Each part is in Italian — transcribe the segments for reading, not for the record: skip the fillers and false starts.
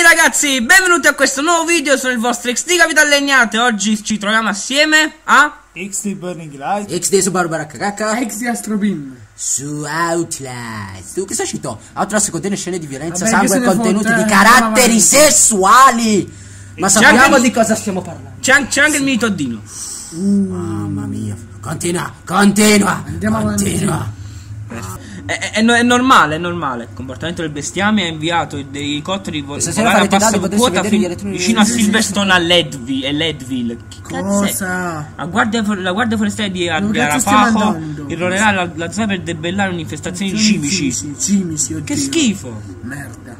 ragazzi, benvenuti a questo nuovo video, sono il vostro XD Capital Legnate. Oggi ci troviamo assieme a XD Burning Light, XD su Barbara Cacca, XD Astrobin su Outlast. Tu che sei uscito? Outlast contiene scene di violenza, Vabbè, sangue e contenuti fotte, di caratteri sessuali. Ma sappiamo anche- di cosa stiamo parlando. C'è anche il mini Toddino. Mamma mia. Continua. Andiamo avanti. È normale, è normale. Il comportamento del bestiame ha inviato dei elicotteri Questa sera volare a farete bassa danni, potreste quota vedere gli elettroni vicino a sì, Silverstone a Leadville. Che cazzo è? Cosa? La guardia forestale di Dove cazzo stiamo Arapaho andando? irrolerà la zona per debellare un'infestazione di cimici. Cimici, oddio. Che schifo. Merda.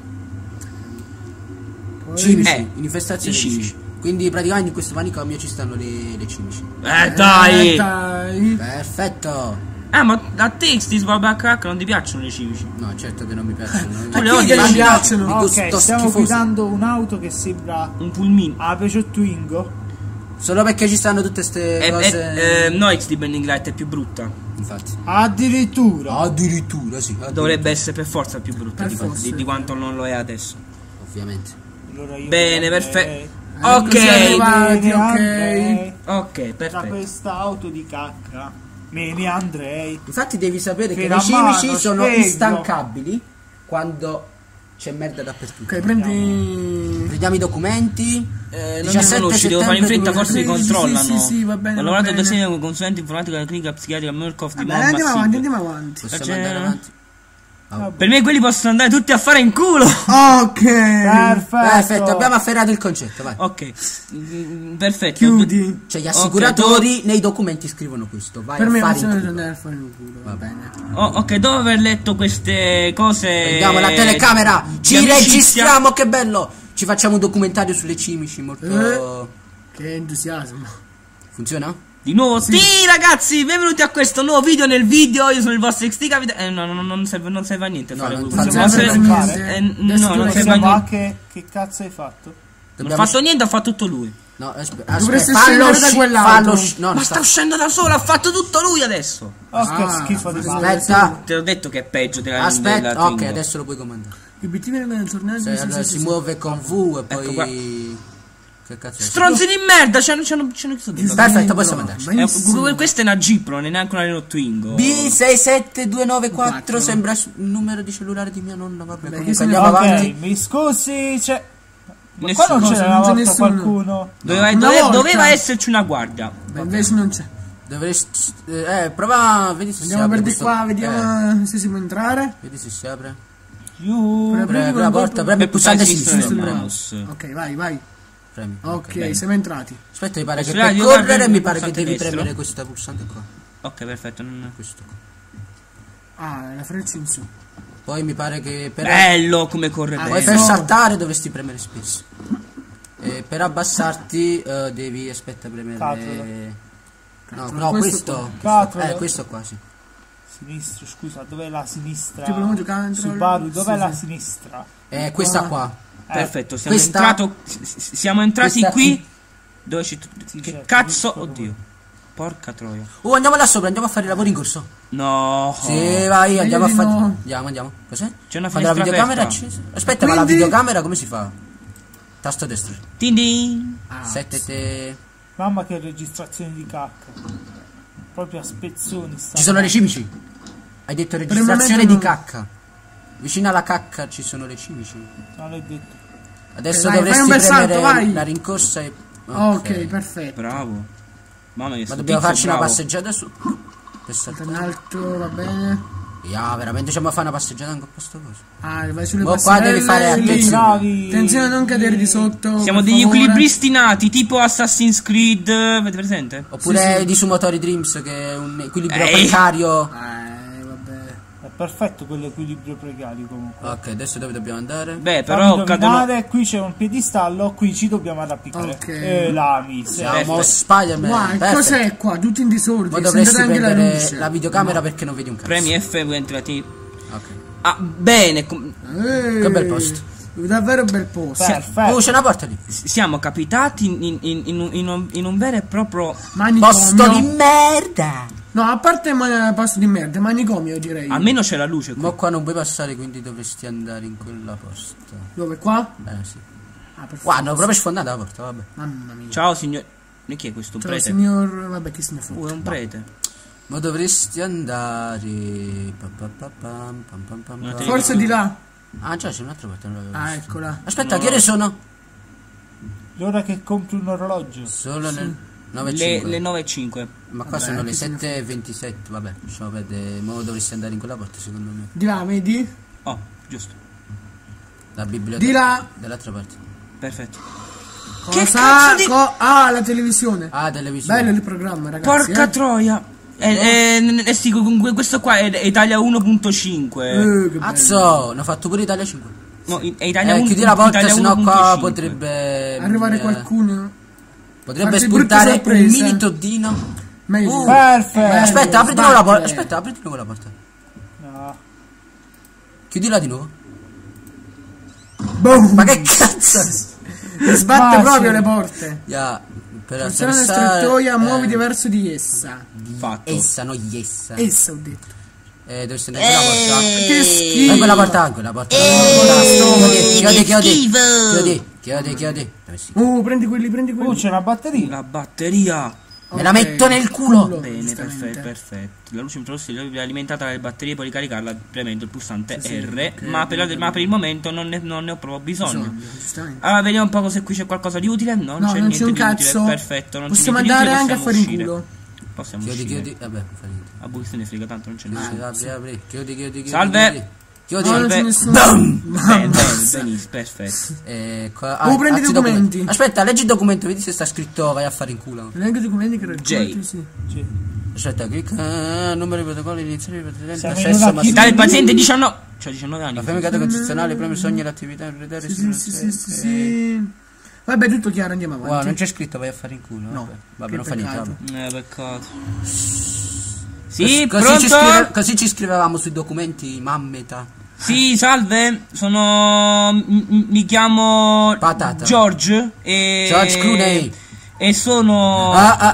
Poi- Cimici, infestazioni i di cimici. cimici. Quindi praticamente in questo manicomio ci stanno le cimici. Dai. Dai. Perfetto. Ma a te XD Swabback non ti piacciono le cimici? No, certo che non mi piacciono. Tu le chi odi che le non cimici? piacciono? Di ok, gusto stiamo schifoso. guidando un'auto che sembra Un pulmino. a Peugeot Twingo. Solo perché ci stanno tutte ste cose. No, XD Burning Light è più brutta. Infatti. Addirittura Addirittura sì. Dovrebbe essere per forza più brutta Per di forza. di quanto non lo è adesso. Ovviamente. Allora io Bene, vorrei- perfetto. Siamo Ok, arrivati, Me ne ok. andrei. ok, Da perfetto. questa auto di cacca me ne andrei. Infatti devi sapere che Fino le a mano, cimici sono spiego. instancabili quando c'è merda dappertutto. Ok, prendi. Prendiamo i documenti. Non mi 17 conosci, devo fare in fretta, settembre forse li 2013, controllano. sì, va bene, Ho lavorato va da bene. 6 come consulente informatico della clinica psichiatrica Murkoff di Vabbè, andiamo Mount avanti, Massive. andiamo avanti. Possiamo Cioè- andare avanti. Per me quelli possono andare tutti a fare in culo. Ok. Perfetto, abbiamo afferrato il concetto, vai. Ok, perfetto. Chiudi. Cioè gli assicuratori nei documenti scrivono questo. Vai Per a me fare non in sono culo. andare a fare un culo, va bene. Ok, dopo aver letto queste cose. Prendiamo la telecamera, di ci amicizia- registriamo, che bello. Ci facciamo un documentario sulle cimici, molto... Che entusiasmo. Funziona? Di nuovo, sì ragazzi, benvenuti a questo nuovo video. Nel video io sono il vostro XD Capital. No, non serve a niente No, fare non questo. serve Non a serve- niente. no, non serve a Possiamo niente. anche che cazzo hai fatto? Non ho fatto niente, ha fatto tutto lui. No, Dovresti fallo scendere da usci- quell'altro. fallo usci- no, Ma non sta uscendo da solo, ha fatto tutto lui adesso. Oh, che Ah, schifo di male. Aspetta, Te l'ho detto che è peggio della aspetta, della ok, Twingo. adesso lo puoi comandare. Gli obiettivi vengono tornati. Cioè, allora si muove con V e Ecco poi... Che cazzo è? Stronzi di merda, ci hanno chiuso dentro. Perfetto, possiamo andare. Questa è una Jeep, non è neanche una Renault Twingo. B67294 sembra il numero di cellulare di mia nonna, vabbè, Beh, comunque che se ne andiamo Ok, avanti. mi scusi, c'è... Ma Nessuno. qua non Cosa, c'era non una c'è volta nessuno. qualcuno? Una Doveva volta. esserci una guardia. Beh, invece non c'è. Dovresti... prova, vedi se Andiamo si apre per di questo- qua, vediamo se si può entrare. Vedi se si apre. Più... Premi la porta, premi il pulsante Sinistra sinistro. del premi. mouse. Ok, vai. Premi. Ok, bene. siamo entrati. Aspetta, mi pare che Sulla per io correre guardo mi il pare che pulsante devi destro. premere questo pulsante qua. Ok, perfetto. Questo qua. Ah, la freccia in su. Poi mi pare che per... Bello come corre Ah, Poi bene. per saltare dovresti premere spesso. E per abbassarti devi aspetta premere. Catolo. No, questo questo. Catolo. Questo qua sì. Sinistro, scusa, dov'è la sinistra? Ti premuto control. Subaru, dov'è Sì, la sì. sinistra? Questa qua. Perfetto, siamo questa- siamo entrati questa- qui. Dove ci... Sì, Che certo, cazzo? giusto, Oddio. Porca troia. Andiamo là sopra, andiamo a fare i lavori in corso. No. Sì, vai, andiamo a di fare. no. Andiamo. Cos'è? C'è una Quando la finestra videocamera è aperta. accesa. Aspetta, ma la Quindi- videocamera come si fa? Tasto destro. Tin din. Ah, 7 Mamma che registrazione di cacca. Proprio a spezzoni sta. Ci sono le cimici. Hai detto registrazione momento di no. cacca. Vicino alla cacca ci sono le cimici. Non l'hai detto. Adesso Vai, dovresti fai un bel salto, premere vai. la rincorsa e... ok, perfetto. Bravo. Mamma mia, Ma sto dobbiamo tizio farci bravo. una passeggiata su. Per In saltare. alto, va bene. Veramente ci a fare una passeggiata in questo coso. Ah, vai sulle Ma qua passerelle. devi fare lì. attenzione. Bravi. Attenzione a non cadere di sotto. Siamo per degli favore. equilibristi nati, tipo Assassin's Creed. Avete presente? Oppure Sì. di Sumotori Dreams, che è un equilibrio Ehi. precario. Vabbè. È perfetto quell'equilibrio precario comunque. Ok, adesso dove dobbiamo andare? Beh, Fammi però cadono. indovinare, qui c'è un piedistallo, qui ci dobbiamo arrampicare. Ok. La miseria. Siamo Spider-Man. Guarda, perfetto. cos'è qua? Tutto in disordine. Ma dovresti Sentite anche la prendere luce. la videocamera perché non vedi un cazzo. Premi F e entrati. Ok. Ah, bene. Che bel posto. Davvero bel posto. Perfetto. C'è una porta lì. Siamo capitati in un vero e proprio. Manicomio. Posto di merda. No, a parte posto di merda, manicomio direi. Almeno c'è la luce qui. Ma qua non puoi passare, quindi dovresti andare in quella posta. Dove qua? Sì. perfetto. Guarda, proprio sfondata la porta, vabbè. Mamma mia. Ciao signor. E chi è questo? Un Ciao, prete? signor... Vabbè, chi se ne fotte. È un prete. Ma dovresti andare. Una tele- Forse di là. Ah, già, c'è un'altra porta. Non l'avevo Ah, visto. eccola. Aspetta, che ore sono? L'ora che compri un orologio. Solo le 9 Le 9:05. Ma qua Vabbè, sono le chi se ne 7:27. Vabbè, lasciamo perdere. Ma dovresti andare in quella porta, secondo me. Di là, vedi? Oh, giusto. La biblioteca. Di là. Dall'altra parte. Perfetto. Cosa? Che cazzo di... Ah, la televisione. Ah, televisione. Bello il programma, ragazzi. Porca troia. Sì, questo qua è Italia 1.5. Che bello. Azzo, ne ho fatto pure Italia 5. No, è Italia 1. Chiudi la porta, Italia sennò qua 1.5. potrebbe. Arrivare qualcuno. Potrebbe qualche brutta spuntare un sorpresa. mini toddino. Meglio. Perfetto. Aspetta, apri di nuovo la porta. sbatte. Aspetta, apri di nuovo la porta. No. Chiudila di nuovo. Boom. Ma che cazzo? Sbatte Facile. proprio le porte. Ya, per Funziona la attraversare. strettoia, muoviti verso di essa. Fatto. Essa, no, yessa. Essa, ho detto. Dovresti andare in quella porta. Che schifo. Quella porta, quella porta. Chiudi. Dove si? Prendi quelli. C'è una batteria. La batteria. Me la metto nel culo. Bene, giustamente. perfetto. La luce infrarossi è alimentata dalle batterie, puoi ricaricarla premendo il pulsante R. Ma per il momento non ne ho proprio bisogno. Giustamente. Allora, vediamo un po' se qui c'è qualcosa di utile. No, No, c'è non niente c'è un di utile. cazzo. Perfetto, non Possiamo c'è niente di andare utile, anche a fare in uscire. culo. Possiamo Chiudi. uscire. Vabbè, fa niente. A voi se ne frega, tanto non c'è nessuno. Apri. Chiudi. Salve. Chiudi. No, non c'è Salve. nessuno. Bene, benissimo, perfetto. Prendi i documenti. Aspetta, leggi il documento, vedi se sta scritto vai a fare in culo. Leggo i documenti che racconti, J. sì. Aspetta, clicca numero di protocolli iniziali per presente Siamo accesso in una massimo. Dai, il paziente 19. C'ha 19 anni. La femmina condizionale, premi sogni l'attività ereditaria. Sì. Vabbè, tutto chiaro, andiamo avanti. Wow, non c'è scritto vai a fare in culo. No, Vabbè, che non fa niente. peccato. Vabbè. Peccato. Sì, Così pronto? ci scrivevamo sui documenti, mammeta. Sì, salve. Mi chiamo Patata. George e George Clooney. E sono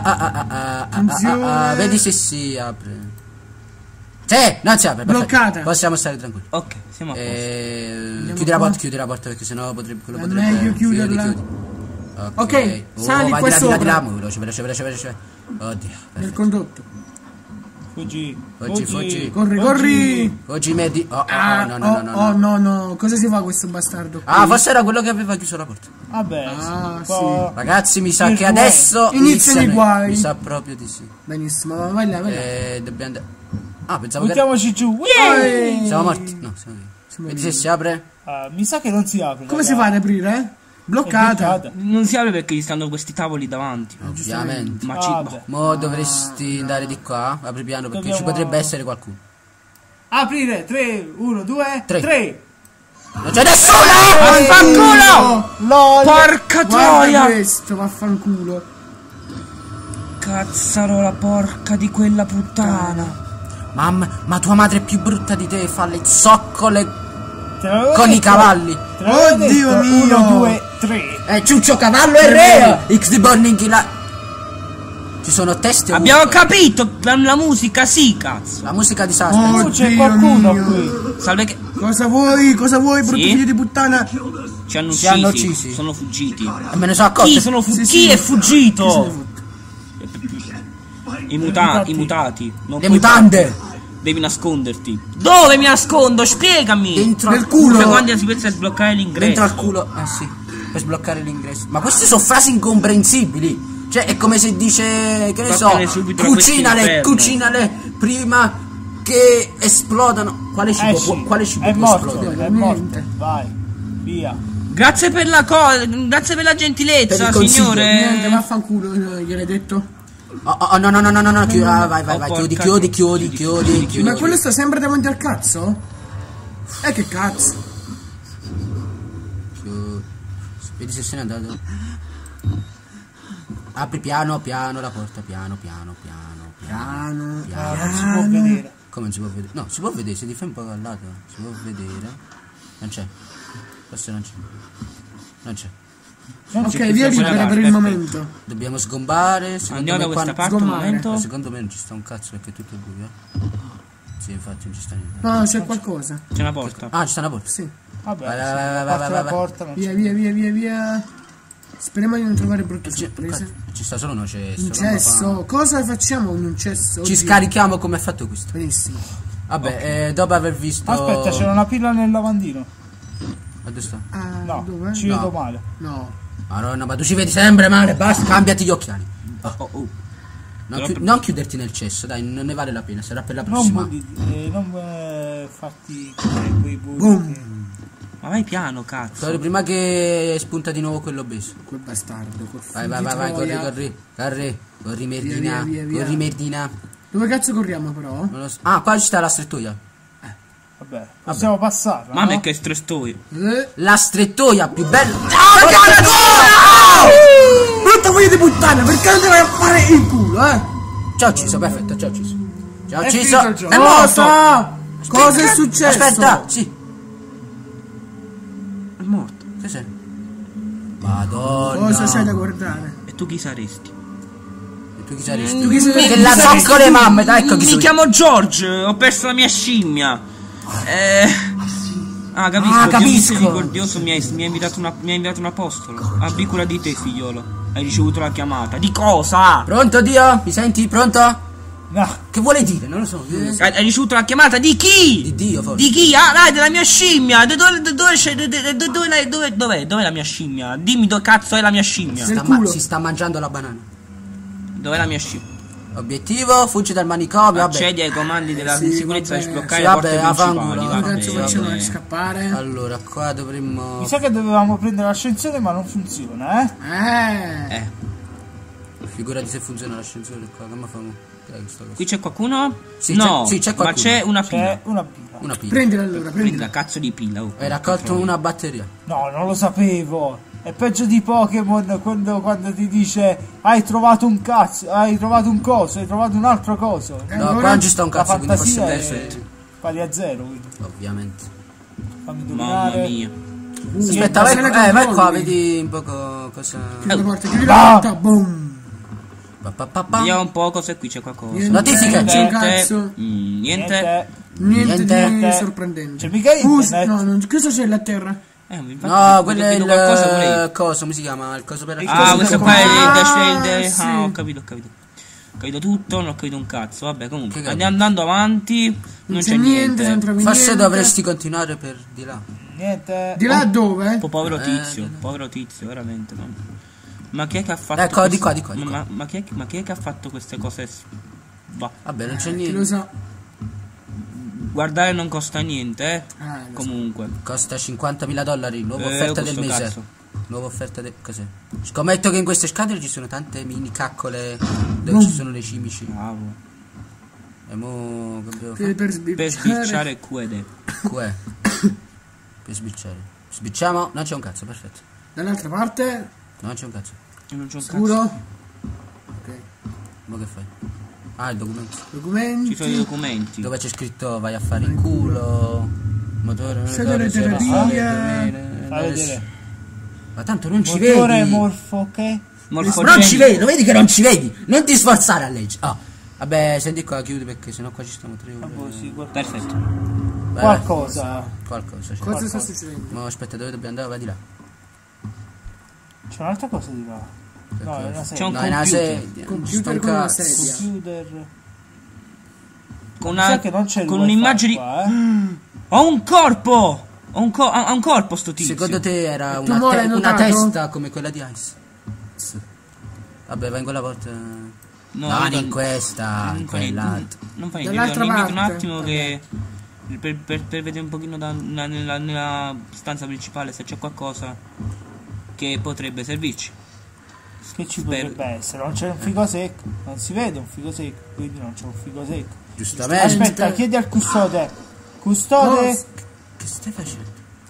Vedi se si apre. Sì, non si apre. perfetto. Bloccata. Possiamo stare tranquilli. Ok, siamo a posto. Chiudi la porta perché sennò quello È potrebbe. meglio chiuderla. Ok, sali vai qua di là, sopra. di là, veloce. Oddio, Nel perfetto. condotto. Fuggi. Fuggi. Corri. Oggi medi. No. Cosa si fa questo bastardo? qui? Ah, forse era quello che aveva chiuso la porta. Vabbè. sì. Ragazzi, mi sa Il che guai. adesso Iniziano i guai. Mi sa proprio di sì. Benissimo, vai là. Dobbiamo andare. Ah, pensavo che Buttiamoci giù. siamo morti. No, siamo vivi. Vedi se si apre. Mi sa che non si apre. Come si fa ad aprire? Bloccata. Non si apre perché gli stanno questi tavoli davanti. Ovviamente. Ma Vabbè. Mo dovresti andare di qua. Apri piano perché Dobbiamo- ci potrebbe essere qualcuno. Aprire. 3, 1, 2, Tre. 3. Non c'è nessuno! Vaffanculo! LOL. Porca Guarda troia! questo, vaffanculo. Cazzarola, porca di quella puttana. Mamma, ma tua madre è più brutta di te. Fa le zoccole Te l'avevo con i detto. cavalli. Te l'avevo Oddio detto. mio. 1, 2, 3. Ciuccio cavallo e re. X di Burning là. Ci sono testi ovunque. Abbiamo capito la musica, sì, cazzo. La musica di suspense. C'è Oddio qualcuno mio. qui. Salve che Cosa vuoi, brutto Sì? figlio di puttana? ci hanno Ci hanno uccisi. uccisi. Sono fuggiti. E me ne sono accorto. Chi sono Sì, chi sì. è Chi se ne fuggito? fotte? I mutati. Non Le puoi- mutande. Devi nasconderti. Dove mi nascondo? Spiegami. Dentro Nel al culo. Cioè, quando si pensa a sbloccare l'ingresso. Dentro al culo. Sì. Per sbloccare l'ingresso. Ma queste sono frasi incomprensibili. Cioè è come se dice, che ne so, Vattene subito da questo inferno. cucinale prima che esplodano. Quale cibo Sì. quale cibo È può morto. esplodere? È morto. Vai. Via. Grazie per la grazie per la gentilezza, Per il consiglio. signore. Niente, vaffanculo, gliel'hai detto. Oh, no, vai, porca chiudi. Ma quello sta sempre davanti al cazzo? Che cazzo? Vedi se se n'è andato. Apri piano la porta, piano. Piano. Non si può vedere. Come non si può vedere? No, si può vedere, se ti fai un po' al lato, si può vedere. Non c'è. Forse non c'è. Non c'è. Ok, via libera per il momento. Dobbiamo sgombare. Secondo Andiamo da me questa qua- parte un sgommare. momento. Secondo me non ci sta un cazzo perché è tutto buio. Sì, infatti non ci sta niente. No, c'è qualcosa. C'è una porta. Ah, ci sta una porta. Sì. Vabbè, Vai, se vai, vai, parte vai, la vai. porta non Via, c'è. via, via, via, via. Speriamo di non trovare brutte Ci sorprese. sta solo un cesso. Un cesso. Cosa facciamo con un cesso? Ci Oddio. scarichiamo come è fatto questo. Benissimo. Vabbè, dopo aver visto... Aspetta, c'era una pila nel lavandino. Ma dove sta? Ah, No, dove? ci No. vedo male. No. Madonna, ma tu ci vedi sempre male, basta, cambiati gli occhiali. Oh. Non chiuderti nel cesso, dai, non ne vale la pena, sarà per la Non, prossima. non farti quei buchi. Ma vai piano, cazzo. Sorry, prima che spunta di nuovo quello obeso. Quel bastardo. Col Vai, figlio vai, di vai, Troia. corri merdina, via, via. corri merdina. Dove cazzo corriamo però? Non lo so. Ah, qua ci sta la strettoia. Vabbè, possiamo passarla, Mamma no? che strestoio. La strettoia più bella. Brutta voglia di puttana, perché non te vai a fare il culo, eh? Ciao Ciso, perfetto, ciao Ciso. Ciao È Ciso. finito il gioco. È morto. Cosa? Cosa è successo? Aspetta, sì. È morto. Che sei? Madonna. Cosa c'è da guardare? E tu chi saresti? E tu chi saresti? Tu chi saresti? Che la saresti zoccole mamme, dai, ecco chi Mi sono. chiamo George, ho perso la mia scimmia. Ah, capisco. Ah, Dio capisco. misericordioso mi ha invitato un apostolo. Abbi cura di te, figliolo. Hai ricevuto la chiamata. Di cosa? Pronto, Dio? Mi senti? Pronto? No, Che vuole dire? Non lo so. Hai ricevuto la chiamata di chi? Di Dio, forse. Di chi? Ah, dai, della mia scimmia. Dov'è la mia scimmia? Dimmi dove cazzo è la mia scimmia. Del culo. Si sta mangiando la banana. Dov'è la mia scimmia? Obiettivo, fuggi dal manicomio, vabbè. Accedi ai comandi della sì, sicurezza per vabbè. sbloccare Sì, le porte vabbè, principali. affanculo. Come Vabbè, cazzo facciamo vabbè. a scappare? Allora, qua dovremmo... mi sa che dovevamo prendere l'ascensore ma non funziona, eh? Figurati se funziona l'ascensore qua, come famo? Che è questa cosa? Qui c'è qualcuno? Sì, no, c'è- sì, c'è ma qualcuno. c'è una C'è pila. una pila. Una pila. Prendila allora, Prendi prendila. la cazzo di pila. Oh. Hai raccolto una batteria. No, non lo sapevo. È peggio di Pokémon quando ti dice hai trovato un cazzo, hai trovato un coso, hai trovato un altro coso. No, allora qua non ci sta un La cazzo, quindi forse fantasia è è perfetto. pari a zero, quindi Ovviamente. fammi Mamma indovinare. mia. Aspetta, vai, se ne vai qua, controlli. vedi un po' cosa... Chiudi la porta, chiudi la porta, boom. Vediamo un po' cosa è qui, c'è qualcosa. Niente, Notifiche. c'è un cazzo. Niente. Niente Niente. di Niente. sorprendente. C'è mica internet? No, cosa c'è là a terra? Infatti, No, quello è vedo qualcosa pure io. il coso, come si chiama? Il coso per... Ah, questo qua è il sì. Ah, ho capito. Ho capito tutto, non ho capito un cazzo. Vabbè, comunque, Che andando avanti, non c'è niente. non trovi Forse niente. dovresti continuare per di là. Niente. Di là dove? Povero tizio, veramente. Ma chi è che ha fatto Ecco, di queste- qua, di qua. Ma chi è che ha fatto queste cose? Bah, Vabbè, non c'è Chi niente. lo sa. guardare non costa niente, Lo so. comunque. Costa $50.000, nuova offerta del questo mese. cazzo. Nuova offerta del... Cos'è? Scommetto che in queste scatole ci sono tante mini caccole dove ci sono le cimici. Bravo. E mo... che dobbiamo Per fare? Per sbirciare. spicciare QED. Qua. Per sbicciare. Sbicciamo? Non c'è un cazzo, perfetto. Dall'altra parte, Non c'è un cazzo. Io non c'ho un scuro. cazzo. Ok. Ma che fai? Ah, il documento. Documenti. Ci sono i documenti. Dove c'è scritto vai a fare in culo. Motore. Sedere terapia. Fai vedere. Ma tanto non ci Motore vedi. morfo che? Non ci vedi, lo vedi che non ci vedi. Non ti sforzare a leggere. Ah. Vabbè, senti qua, chiudi perché sennò qua ci stiamo 3 ore. Perfetto. Vai, Qualcosa. Qualcosa. C'è. Cosa sta succedendo? Ma aspetta, dove dobbiamo andare? Vai di là. C'è un'altra cosa di là. No, è una C'è serie. un No, è una computer. sedia. Computer con una sedia. Computer. Con Sai che non c'è il con wifi un'immagine. qua, Ho un corpo! Ha un corpo sto tizio. Secondo te era Tu mo l'hai una notato? testa come quella di Ice? Sì. Vabbè, vai in quella volta. No, No, io in questa, in non fa niente. quell'altra. Non fa niente. Dall'altra Io mi invito un parte. attimo che. Per vedere un pochino nella stanza principale se c'è qualcosa che potrebbe servirci. Che ci Spero. potrebbe essere? Non c'è un figo secco. Non si vede un figo secco. Quindi non c'è un figo secco. Giustamente. Aspetta, chiedi al custode. Custode. Che stai facendo?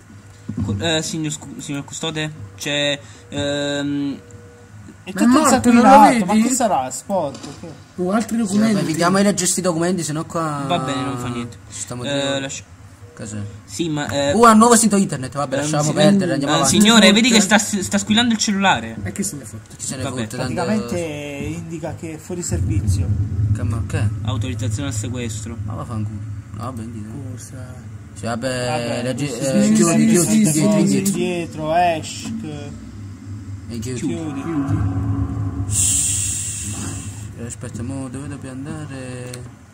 Signor custode, c'è. E Ma è tutto morto, non lo insanguinato. Ma vedi? che sarà? Sport. Che? Altri Vabbè, documenti. vediamo di leggere sti documenti, sennò qua. Va bene, non fa niente. Ci stiamo 3 ore. Cos'è? Sì, ma. Un nuovo sito internet, vabbè, lasciamo sì, perdere, andiamo avanti. signore, vedi che sta squillando il cellulare. E che se ne fotte? Chi se ne Vabbè, fotte tanto. Praticamente indica che è fuori servizio. Che? Autorizzazione al sequestro. Ma va fanculo. No, vabbè, dite. Cosa? Sì, vabbè, Vabbè, leggi, questi chiudi, questi dietro, cosi indietro. dietro, esci, E chiudi. chiudi. Aspetta, mo dove dobbiamo andare?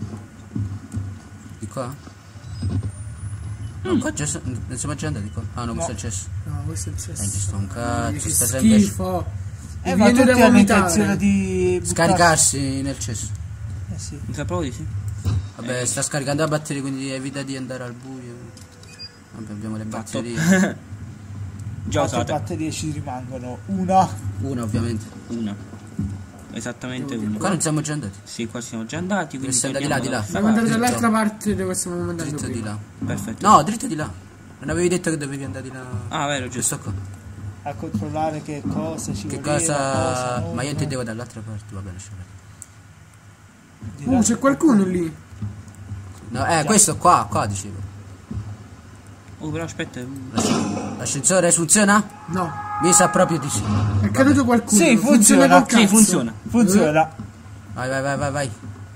Di qua? No, qua già non siamo già andati qua. Ah no, questo è il cesso. No, questo è il cesso. Ci sta un cazzo, Che sta sempre schifo. Mi Ma viene tutti da hanno vomitare. intenzione di buttarsi. scaricarsi nel cesso. Sì. Mi sa proprio di sì. Vabbè, sta scaricando la batteria, quindi evita di andare al buio. Vabbè, abbiamo le Fatto. batterie. Già Quante usate. batterie ci rimangono? Una. Una ovviamente. Una. Esattamente una. Qua non siamo già andati. Sì, qua siamo già andati, quindi Siamo andati torniamo là, di là. dalla Dobbiamo andare Dritto. dall'altra parte dove stiamo andando Dritto di prima. là. Perfetto. No, dritto di là. Non avevi detto che dovevi andare di là. Ah, vero, giusto. Questo qua. A controllare che cosa ci Che voleva, cosa. non. Ma io intendevo dall'altra parte, va bene, lascia perdere. Di là. C'è qualcuno lì. No, questo qua dicevo. Oh, però aspetta. L'ascensore funziona? No. Mi sa proprio di sì. È caduto qualcuno. Sì, funziona. col Sì, cazzo. funziona. Funziona. Vai.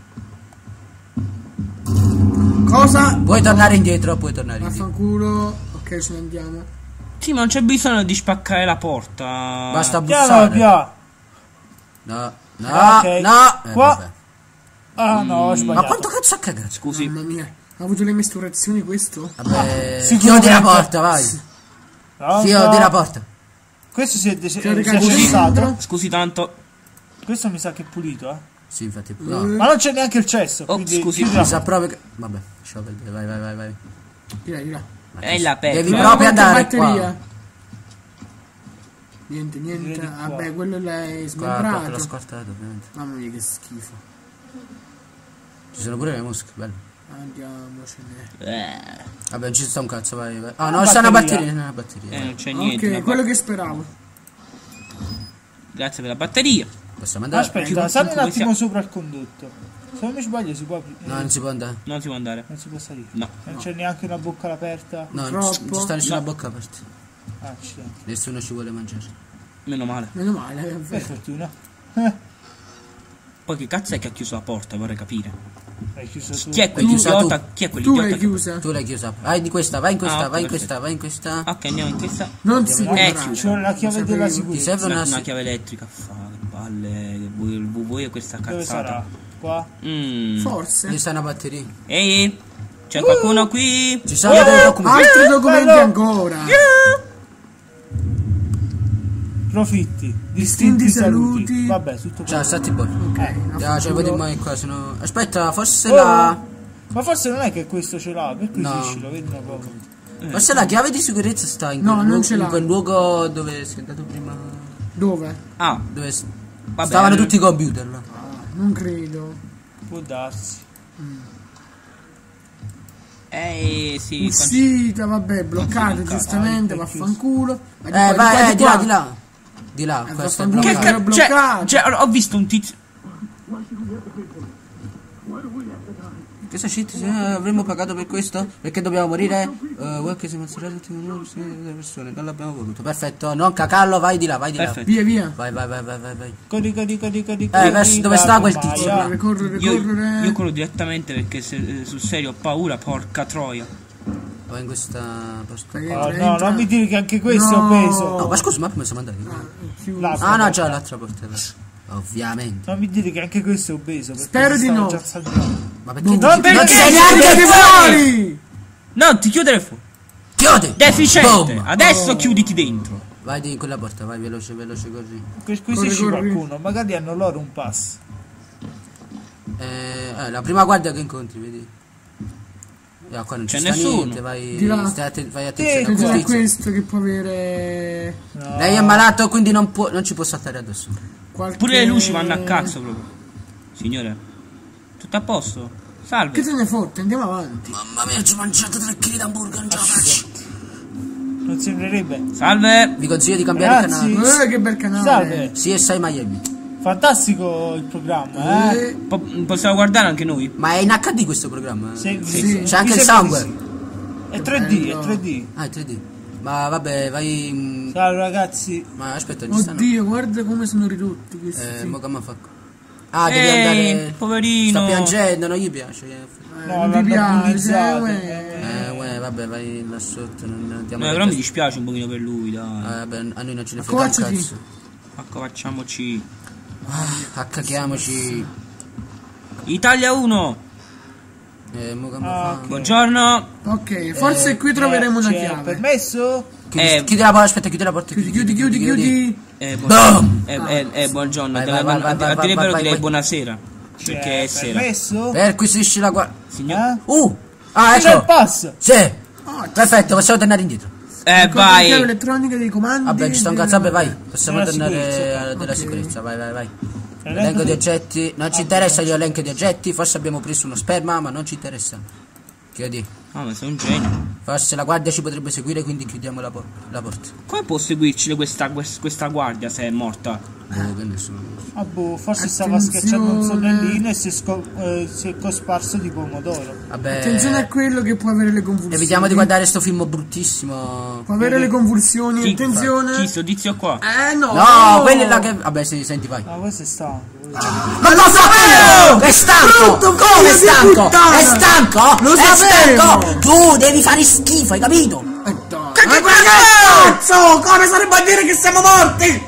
Cosa? Puoi tornare indietro, puoi tornare indietro. Vaffanculo. Ok, ce ne andiamo. Sì, ma non c'è bisogno di spaccare la porta. Basta Piano bussare. piano. No, Ok. no. Qua. Vabbè. Ah no, ho Ma sbagliato. quanto cazzo ha cagato? Scusi. Mamma mia. Ha avuto le misturazioni questo? Vabbè, sicuramente. chiudi la porta, vai. No, Chiudi no. la porta. Questo si è, C'è si è ricaduto cessato. dentro? Scusi tanto. Questo mi sa che è pulito, eh. Sì, infatti. No, Ma non c'è neanche il cesso. Oh, quindi scusi, chiudi la mi sa proprio che. Vabbè, lascia perdere, vai. Di là. È la Devi pecora. proprio Quanta andare batteria? qua. Niente. Direi di qua. Vabbè, quello l'hai Qua, smembrato. che l'ho scortato, ovviamente. Mamma mia, che schifo. Ci sono pure le mosche, bello. Andiamocene. Vabbè, non ci sta un cazzo, vai. Ah, no, sta una batteria, non è una batteria. Non c'è niente. Ok, una quello che speravo. Grazie per la batteria. Possiamo andare? Aspetta, sali un come attimo sia- sopra il condotto. Se non mi sbaglio si può aprire. No, non si può andare. Non si può andare. Non si può salire. No. Non c'è neanche una bocca aperta. No, non ci Purtroppo. sta nessuna No. bocca aperta. Accidenti. Nessuno ci vuole mangiare. Meno male. Meno male, è Per vero. fortuna. Poi che cazzo è che ha chiuso la porta? Vorrei capire. Hai chiuso tu. Chi è chiusa quell'idiota? tu. Chi è Tu quell'idiota? l'hai che- chiusa. Tu l'hai chiusa. Vai in questa, vai in questa, Ah, ok, vai in perfetto. questa, vai in questa. Ok, andiamo in questa. Non si può È entrare. chiusa. Ci vuole la chiave Lo della sapevo. Ti sicurezza. serve Una una. chiave elettrica. Fa che palle. Vuoi questa Dove cazzata? sarà? Qua? Forse. Lì sta una batteria. Ehi, c'è qualcuno qui? Ci sono dei documenti. Altri documenti bello. ancora. Profitti. Distinti saluti. Vabbè, tutto Ciao, stati buoni. Ok. Già, ce lo vedi mai qua, se no. Aspetta, forse Oh. la. Ma forse non è che questo ce l'ha, per cui No. lo vedi un po'. Forse la chiave di sicurezza sta in No, quel, non ce l'ha. in quel luogo dove sei andato prima. Dove? Ah, Dove vabbè. stavano tutti i computer là. Non credo. Può darsi. Sì. Uscita, vabbè, bloccata bloccato. giustamente, Ah, vaffanculo. Ma Vai, di qua. là, di là. Di là, questo è vaffanculo. Che bloccato. Era bloccato. cioè, ho visto un tizio. Questa shit avremmo pagato per questo? Perché dobbiamo morire? Qualche si mazzerà tutti le persone, non l'abbiamo voluto. Perfetto, non cacarlo, vai di là, vai di là. Perfetto. Via, via. Vai. Codi. Verso dove sta quel tizio? Vai, Correre. Io corro direttamente perché sul serio ho paura, porca troia. Vai in questa posto. Dai, Oh, entra, no, entra. non mi dire che anche questo No. ho preso. No, ma scusa, ma come siamo andati? Chiuso. L'altra Ah no, porta. già l'altra porta. Ovviamente. Non mi dire che anche questo è obeso. perché Spero si di stava no. già saltando. Ma perché Non non perché ti sei Siete neanche fuori! No, ti chiudere fuori. Chiudi! Deficiente. Boom. Adesso chiuditi dentro. Vai in quella porta, vai veloce così. Qui Corri, c'è corri. qualcuno. Magari hanno loro un pass. La prima guardia che incontri, vedi? Qua non C'è ci sta nessuno. niente, vai. Di là. Vai attenzione. Attenzione a Tizio. questo che può avere No. Lei è malato, quindi non ci può saltare addosso. qualche... Pure le luci vanno a cazzo proprio. Signore, tutto a posto? Che Salve. te ne fotte? Andiamo avanti. Mamma mia, ci ho mangiato 3 kg d'hamburger, non ce la faccio. Non sembrerebbe. Salve. Vi consiglio di cambiare Ragazzi. canale. Che bel canale. Salve. CSI Miami. Fantastico il programma, eh. Possiamo guardare anche noi? Ma è in HD questo programma? Sì. C'è anche Mi il sembra sangue. di sì. È 3D, è 3D. Ah, è 3D. Ma vabbè, vai. Ciao ragazzi. Ma aspetta, ci stanno. Oddio, guarda come sono ridotti questi. Mo come fa? Ah, devi andare. Poverino. Sta piangendo, non gli piace. No, mi l'hanno piace, bullizzato. uè. vabbè, vai là sotto, non andiamo. Però mi dispiace un pochino per lui, dai. Vabbè, a noi non ce ne frega un Accovacciati. cazzo. Accovacciamoci. Accacchiamoci. Italia 1. Mo come fa? Buongiorno. Ok, forse qui troveremo una chiave. Permesso? Chiudi la porta, aspetta, chiudi la porta. Chiudi. Boom! Buongiorno. Vai, vai, vai, A dire vero vai, direi vai. buonasera. Perché è sera. Permesso? Perquisisci la guardia. Signor... Ah, C'è il ecco. pass! Sì. Perfetto, possiamo tornare indietro. La vai. chiave elettronica dei comandi. Vabbè, ci sta un cazzo, vabbè, vai. Possiamo Della tornare sicurezza. della Ok. sicurezza, vai. Elenco Elenco di di- oggetti. Non ci interessa l'elenco di oggetti. Forse abbiamo preso uno sperma, ma non ci interessa. Chiudi. Ah, ma sei un genio. Forse la guardia ci potrebbe seguire, quindi chiudiamo la porta. Come può seguirci questa guardia se è morta? Che nessuno. Ah boh, forse Attenzione. stava schiacciando un sonnellino e si è cosparso di pomodoro. Vabbè. Attenzione a quello che può avere le convulsioni. Evitiamo di guardare sto film bruttissimo. Può avere le convulsioni, attenzione. Chi sto tizio qua? No. No, quelli là che. Vabbè, sì, senti, vai. Ah, questo è stanco. Ma lo sapevo! È stanco! Brutto Come è figlio di stanco? puttana! È stanco? Lo È sapevo! stanco! Tu devi fare schifo, hai capito? Che cazzo? Come sarebbe a dire che siamo morti?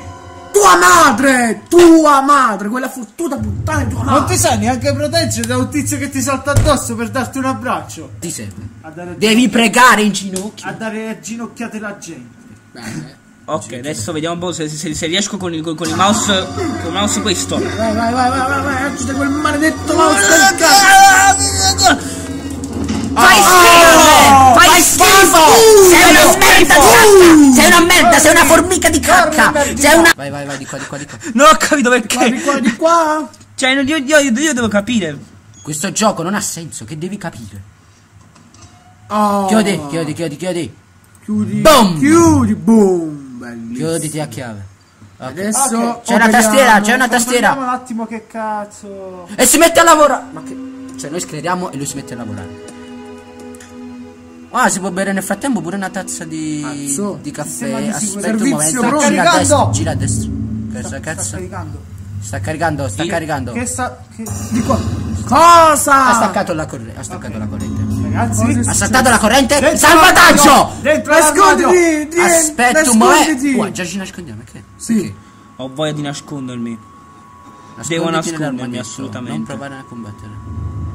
Tua madre, quella fottuta puttana di tua Non madre. ti sai neanche proteggere da un tizio che ti salta addosso per darti un abbraccio. Ti serve. A dare, Devi pregare in ginocchio. a dare ginocchiate alla gente. Ok, adesso vediamo un po' se riesco con il mouse. Con il mouse questo. Vai, agita quel maledetto mouse del cazzo. Fai schifo! Fai schifo! Sei una merda di cacca! Sei una merda, sei una formica di cacca! Sei una. Vai, di qua. Non ho capito perché. Di qua. Cioè, io devo capire. Questo gioco non ha senso, che devi capire. Oh. Chiudi. Boom. Boom. Boom. Bellissimo. Chiuditi a chiave. Ok. Adesso Ok, C'è una tastiera, c'è una tastiera. Vediamo un attimo che cazzo. E si mette a lavorare. Ma che. Cioè, noi scriviamo e lui si mette a lavorare. Ah, si può bere nel frattempo pure una tazza di Cazzo. Sistema caffè. di Aspetta un servizio momento. pronto. Gira a destra. Che Sta cazzo? caricando. Sta caricando. Che sta. Che... di qua. Cosa? Ha staccato la corrente. Ragazzi. Ha saltato la corrente. Dentro Salvataggio! l'armadio! Dentro l'armadio! Nasconditi. Aspetta un momento. Già ci nascondiamo, che? Sì. Ho voglia di nascondermi. Devo nascondermi, assolutamente. Non provare a combattere.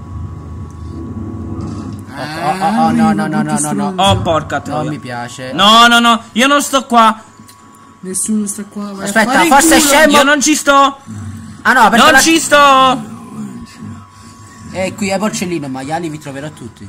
No. Oh, porca Non troia. mi piace. No, io non sto qua. Nessuno sta qua. Vai a Aspetta, fare il forse è culo. scemo. Io non ci sto. Ah no, aperto Non la... ci sto. Qui è porcellino, maiali vi troverò tutti.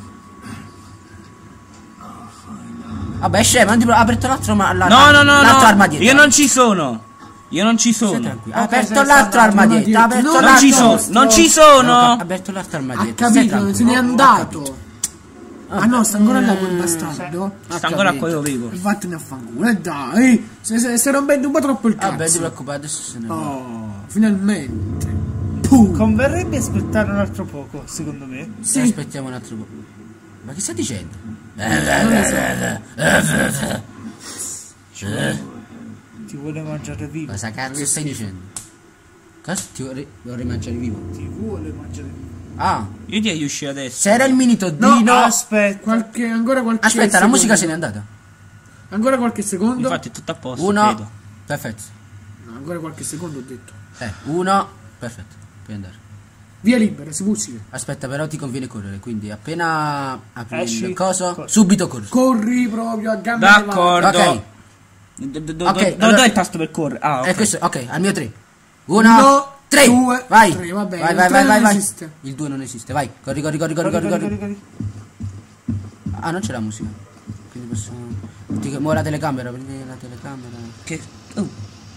Vabbè, scemo, ha aperto l'altro l'altro armadietto. Io non ci sono. Stai sono. tranquillo. Ha aperto l'altro armadietto. Ha aperto Non Non ci l'altro. sono. Non ci sono. Ha aperto l'altro Ha armadietto. Stai capito, tranquillo. se n'è Ho andato. capito. Ah no, sta ancora là quel bastardo. Sta ancora qua io vivo. E vattene a fanculo, dai. Se rompendo un po' troppo il Vabbè, ti cazzo. preoccupare, adesso se ne va. Oh, finalmente. Converrebbe aspettare un altro poco, secondo me. Sì. Aspettiamo un altro po'. Ma che sta dicendo? Ti vuole mangiare vivo. Cosa cazzo stai dicendo? Cosa ti vorrei mangiare vivo? Ti vuole mangiare vivo. Ah, Io direi di uscire adesso. se era il mini Toddino. Aspetta. Ancora qualche Aspetta, la secondo. musica se n'è andata. Ancora qualche secondo. Infatti è tutto a posto. Uno. Credo. Perfetto. No, ancora qualche secondo ho detto. Uno. Perfetto. Puoi andare. Via libera, si musica. Aspetta, però ti conviene correre, quindi appena apri Esci, il coso, corri. subito corri. Corri proprio a gambe D'accordo. Ok. Dov'è allora- il tasto per correre? Ah, ok. Questo, ok, al mio 3. 1, Uno, 3. due, Vai. tre, va bene, Vai, il vai, tre vai, non vai. esiste. Il 2 non esiste, vai. Corri. Corri. Ah, non c'è la musica. Quindi possiamo. Muovi la telecamera, prendi la telecamera. Che... Oh.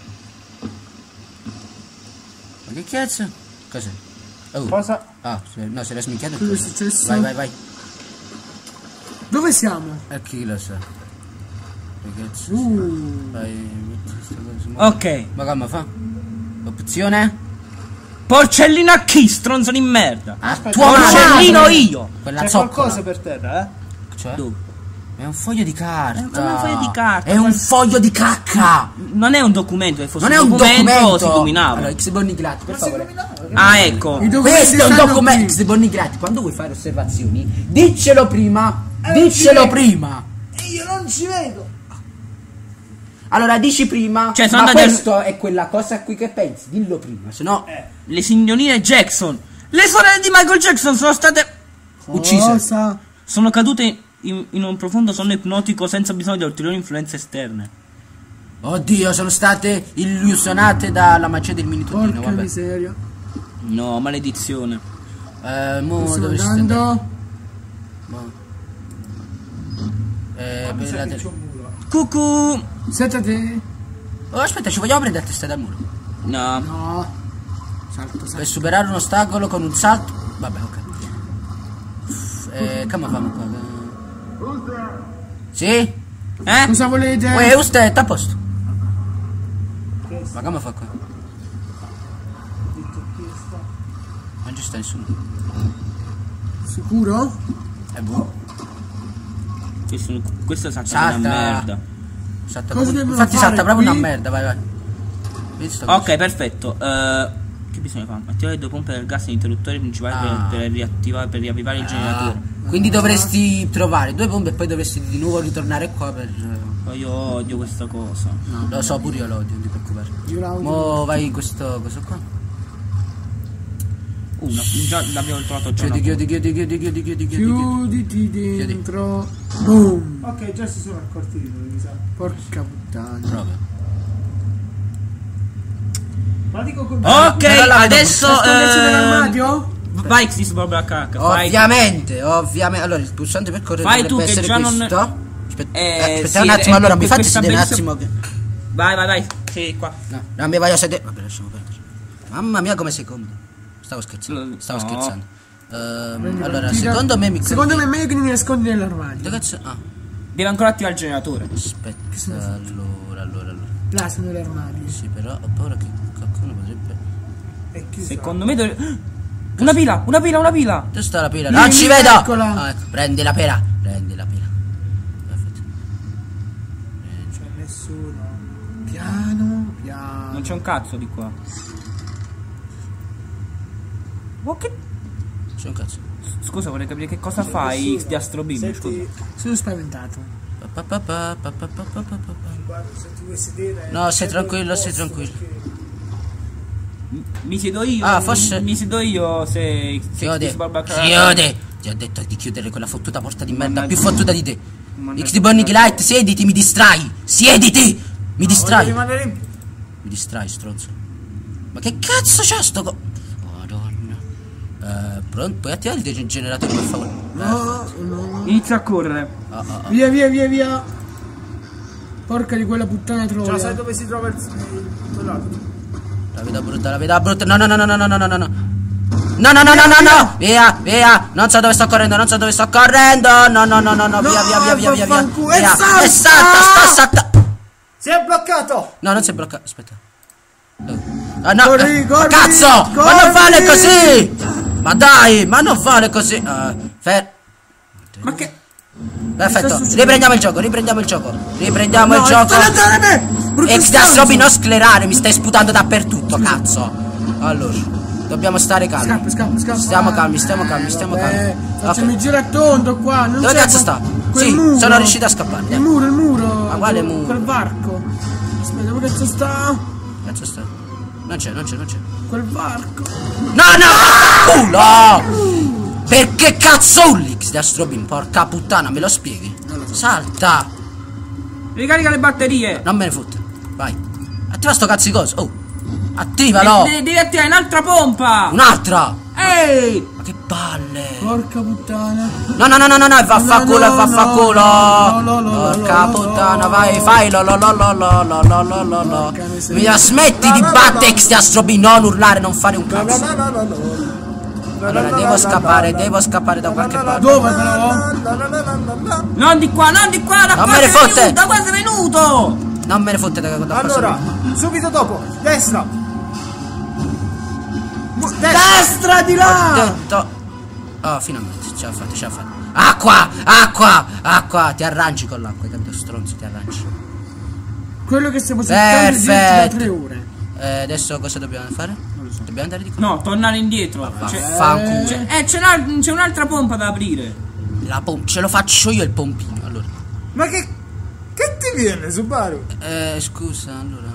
Ma che cazzo? Cos'è? Oh. Cosa? Ah, no, se l'è smicchiato. Cosa è successo? Vai. Dove siamo? E chi lo sa? Che cazzo? Vai, metti sta cosa. Ok. Ma come fa? Opzione? Porcellino a chi? Stronzo di merda. Tua Porcellino madre! io. Quella C'è zoccola. qualcosa per terra, eh? Cioè? Dove? È un foglio di carta. È un foglio di carta. È un foglio di cacca. Non è un documento, se fosse Non è un documento. si dominava. Allora, X-Bonnie Glatt, per favore. Ah, ecco. I documenti Questo è un stanno documento. qui. Ex Bonnigrati, quando vuoi fare osservazioni, diccelo prima. Diccelo prima. E io non ci vedo. Allora dici prima. Cioè, sono ma andati questo è quella cosa a cui che pensi, dillo prima, se no Le signorine Jackson. Le sorelle di Michael Jackson sono state uccise. Cosa? sono cadute in un profondo sonno ipnotico senza bisogno di ulteriori influenze esterne. Oddio, sono state illusionate dalla magia del minitudino, Porca vabbè. miseria. No, maledizione. Mo Sto dove siete andati? andando. Mo. Mi sa per che la c'è un muro. Cucù. Senta te. Oh, aspetta, ci vogliamo prendere a testa dal muro. No. No. Salto, Per salto. superare un ostacolo con un salto. Vabbè, ok. Come famo qua? Sì? Eh? Cosa volete? Uè, usted, a posto. Ma come fa qua? Non ci sta nessuno. Sicuro? Boh. Questo salta Salta. una merda. Salta Cosa proprio- devono Infatti fare salta proprio qui? una merda, vai vai. Vedi sta cosa? Ok, perfetto. Che bisogna fare? Attivare le due pompe del gas e l'interruttore principale per riattivare, per riavvivare il generatore. Quindi dovresti trovare due bombe e poi dovresti di nuovo ritornare qua per... Ma io odio questa cosa. No, lo so, pure io l'odio, non ti preoccupare. Io la odio. Mo vai questo qua. No, già l'abbiamo trovato già. Chiudi. Chiuditi dentro. Boom. Ok, già si sono accorti di lui, mi sa. Porca puttana. Proprio. Ma dico con Ok, adesso Nascondersi nell'armadio? vai Xis Barbara Cacca. Fai. Ovviamente. Allora il pulsante per correre Fai dovrebbe tu che essere già non- questo. Aspetta sì, un attimo, allora mi fate questa sedere un bellissima- attimo. Vai. Sì, qua. No, non mi vai a sedere. Vabbè, lasciamo perdere. Mamma mia come sei comodo. Stavo scherzando. No. Allora, Tira- secondo me mi Secondo me è meglio che mi nascondi nell'armadio. Che cazzo? Ah, Deve ancora attivare il generatore. aspetta. Allora. Là sono nell'armadio. Sì, però ho paura che qualcuno potrebbe. è chiuso. Secondo me Una pila. Dove sta la pila? Lì, Non ci lì, vedo! eccola. Ah, ecco, prendi la pila. Perfetto. C'è nessuno. Piano. Non c'è un cazzo di qua. Oh, che... C'è un cazzo. Scusa, vorrei capire che cosa fai X di Astro Beam, scusa. Senti, Sono spaventato. guarda, se ti vuoi sedere. No, sei c'è tranquillo, del sei posto, tranquillo. perché- Mi siedo io. Ah, forse- Mi siedo io se Chiude. X Barbara Chiude. Ti ho detto di chiudere quella fottuta porta di merda, Mannaggia. più fottuta di te. Mannaggia. X Bonnie Light, siediti, mi distrai. Siediti! Mi Voglio distrai. rimanere in... Mi distrai, stronzo. Ma che cazzo c'ha sto Madonna. Pronto? Puoi attivare il generatore per favore? No. Inizia a correre. Via. Porca di quella puttana Già sai troia. dove si trova quell'altro? La vedo brutta. No. No. Via. Non so dove sto correndo. No. Via. vaffanculo. Via. E E salta! salta. Si è bloccato! No, non si è bloccato. Aspetta. Ah, no. Corri, corri, Cazzo! Ma non corri! fare così! Ma dai, ma non fare così! Ma che... Perfetto, riprendiamo il gioco. No, sta lanciando me! Brutto Ex da stronzo! Roby non sclerare, mi stai sputando dappertutto, cazzo! Allora, dobbiamo stare calmi. Scappa. Stiamo calmi. Facciamo Ok. il giro a tondo qua. Non Dove c'è cazzo sta? quel Sì, muro. sono riuscito a scappare. Il muro. Ma quale muro? Quel varco. Aspetta, dove cazzo sta? Cazzo sta? Non c'è. Quel varco. No! Culo! Perché cazzo Ullix da Strobin? Porca puttana, me lo spieghi? Salta! Ricarica le batterie. Non me ne fotte. Vai. Attiva sto cazzo di coso. Oh. Attivalo! Devi attivare un'altra pompa. Un'altra! Ehi. Ma che palle! Porca puttana. No, vaffanculo. No. Porca puttana, vai, fai lo. Mi la smetti di battere X di Astrobin, non urlare, non fare un cazzo. Allora, devo scappare da qualche parte. Dove però? Non di qua, da Non qua me ne sei fotte. venuto, da qua sei venuto. Non me ne fotte da cosa. Allora, subito dopo, destra! Destra di là! Detto. Oh, finalmente, ce l'ha fatta. Acqua! Ti arrangi con l'acqua, hai capito, stronzo, ti arrangi. Quello che stiamo cercando di dirti da Perfetto. 3 ore. Adesso cosa dobbiamo fare? Non lo so. Dobbiamo andare di qua. No, tornare indietro. Fanculo. C'è un'altra pompa da aprire. La pompa, ce lo faccio io il pompino, allora. Ma che ti viene, Subaru? Scusa, allora.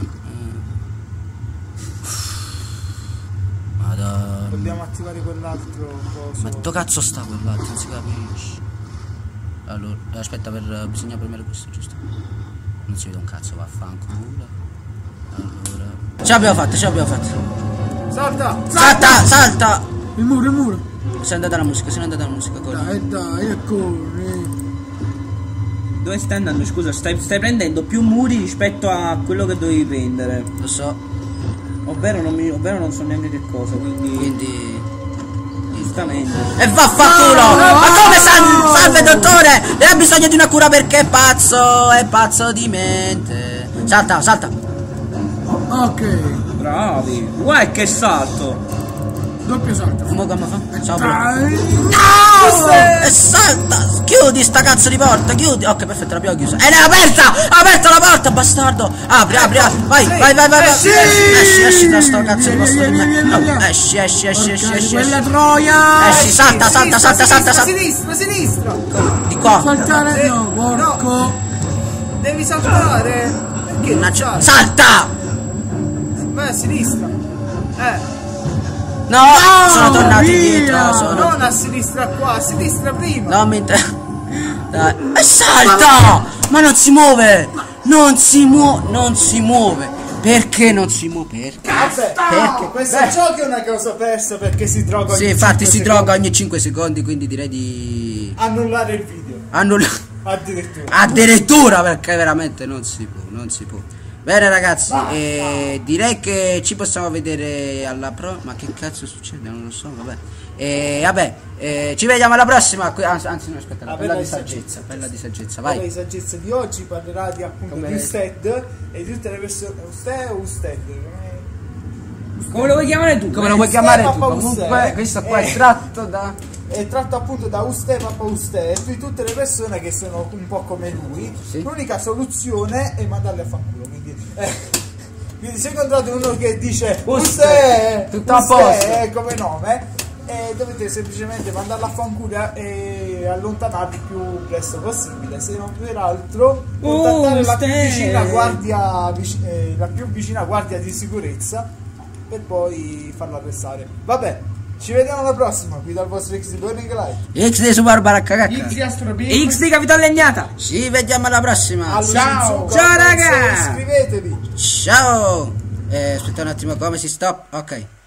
Madonna. Dobbiamo attivare quell'altro coso. Ma dove cazzo sta quell'altro? Non si capisce. Allora, aspetta, bisogna premere questo, giusto? Non si vede un cazzo, vaffanculo. Allora. Ce l'abbiamo fatta. Salta! Il muro. Se ne è andata la musica, cosa? Dai, ecco. Dove stai andando? Scusa, stai prendendo più muri rispetto a quello che dovevi prendere. Lo so, Ovvero non so neanche che cosa, quindi. giustamente. E vaffanculo! Ma come salve dottore! Lei ha bisogno di una cura perché è pazzo di mente. Salta! Ok. Bravi. Guarda che salto. Doppio salto. Mo come fa? Ciao bro. Dai. E salta! Chiudi sta cazzo di porta, chiudi! Ok, perfetto, l'abbiamo chiusa. Ed è aperta! Ha aperto la porta, bastardo! Apri! Vai! Esci da sto cazzo di posto di me! No, esci! Quella troia. Esci, salta! Sinistra! Di qua! Saltare. No, porco. Devi saltare! Perché non salti? Salta! Vai a sinistra! No! Sono tornati via! indietro! Non a sinistra qua, a sinistra prima! No, mentre. Dai. E salta! Ma non si muove! Non si muove! Perché non si muove? Perché? Vabbè, questo gioco è una cosa persa perché si droga ogni Sì, infatti 5 si secondi. droga ogni 5 secondi, quindi direi di. Annullare il video, Addirittura perché veramente non si può. Bene ragazzi, direi che ci possiamo vedere alla ma che cazzo succede? Non lo so, vabbè. Ci vediamo alla prossima. Anzi no, aspetta, la bella di saggezza, vai. La saggezza di oggi parlerà di appunto di Usted e di tutte le persone. Usted? Come lo vuoi chiamare tu? Come lo vuoi chiamare tu? Papa Comunque Usted. questo qua è tratto da. È tratto appunto da Usted, Papa Usted, e di tutte le persone che sono un po' come lui. Sì. L'unica soluzione è mandarle a fanculo. Quindi se incontrate uno che dice Usted, tutto a posto, come nome, dovete semplicemente mandarlo a fanculo e allontanarvi il più presto possibile. Se non per altro contattare la più vicina guardia di sicurezza per poi farla arrestare. Vabbè, ci vediamo alla prossima qui dal vostro X di Burning Light, X di Subaru Baracca. X di Capitale Legnata. Ci vediamo alla prossima. ciao raga, iscrivetevi. Ciao. Aspetta un attimo, come si stop? Ok.